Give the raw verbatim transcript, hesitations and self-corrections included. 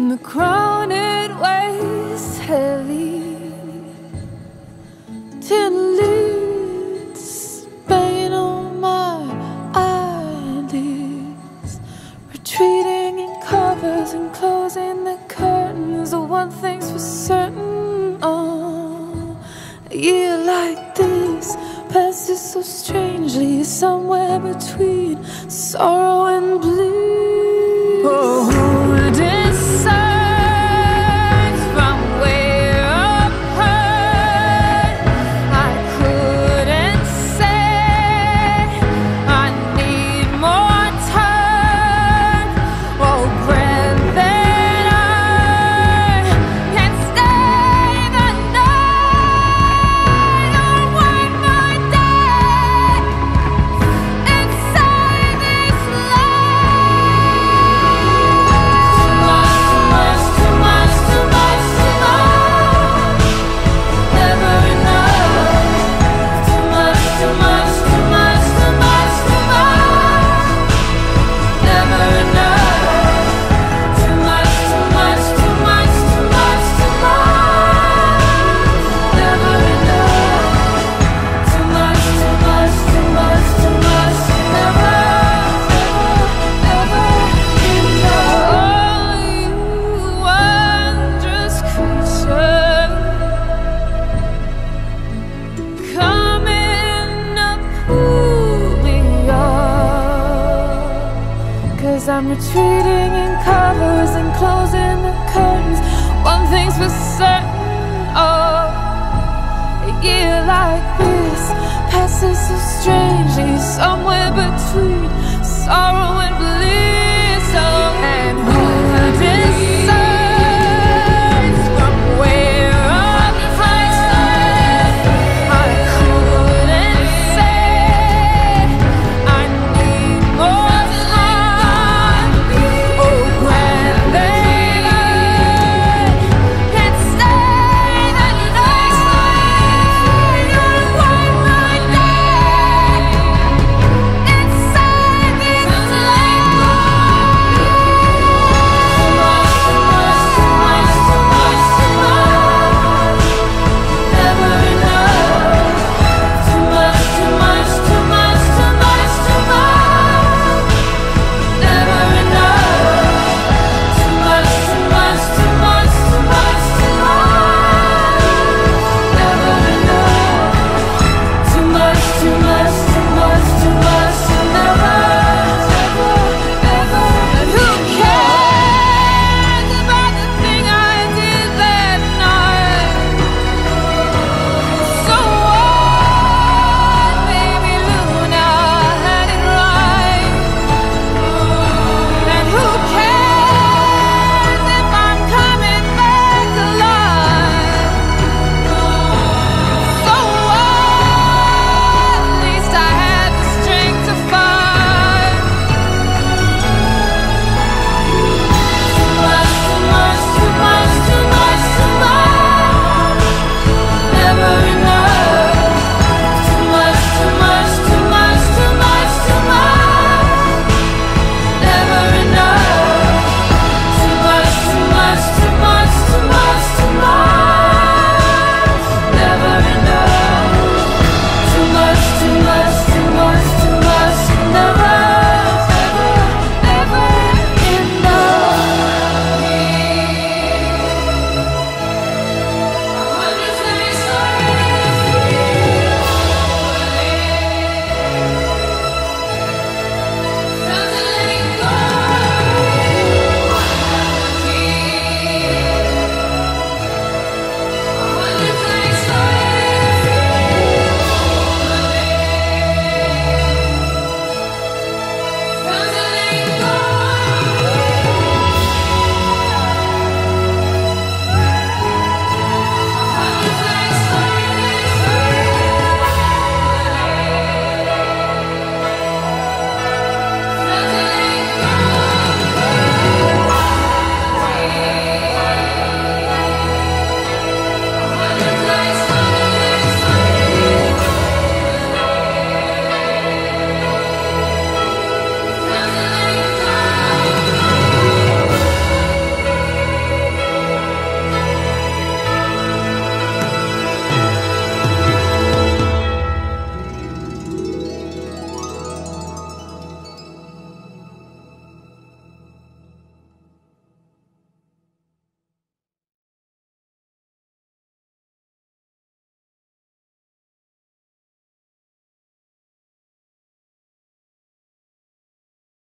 and the crown it weighs heavy till it leads banging on my eyelids, retreating in covers and closing the curtains. The one thing's for certain, oh, a year like this passes so strangely, somewhere between sorrow and bliss. Oh, who decides from where I'm hurt? I couldn't say. I need more time. Oh, granted I can stay the night or wipe my day inside this life. Too much, too much, too much, never enough. Too much, too much, too much, too much, too much, never enough. Too much, too much, too much, too much, too much, never enough. Too much, too much, too much, too much, never, never, never enough. Oh, you wondrous creature, coming up, pull me up, 'cause I'm retreating in covers and closing the curtains. One thing's for certain, oh, a year like this passes so strangely, somewhere between sorrow and bliss.